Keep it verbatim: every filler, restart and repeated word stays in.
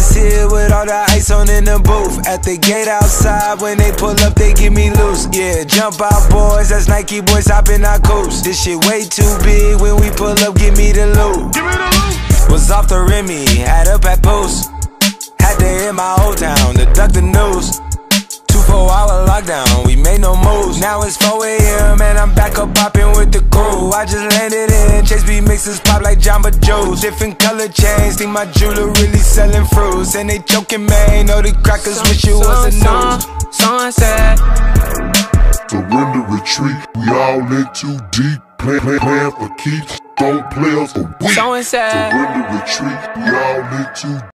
Ice here with all the ice on in the booth. At the gate outside, when they pull up, they give me loose. Yeah, jump out boys, that's Nike boys hopping our coast. This shit way too big, when we pull up, give me the loot. Give me the loot. Was off the Remy, had up at post. Had to hit my old town to duck the news. Two four hour lockdown, we made no moves. Now it's four A M and I'm back up popping with the crew. I just landed in, Chase B mixes pop like Jamba Joe's. Different color chains, think my jeweler really selling fruits. And they joking, man, know the crackers wish it was a news. Someone said, surrender, retreat, we all in too deep. Plan, plan, plan for keeps, don't play us for weak. Someone said, surrender, retreat, we all in too deep.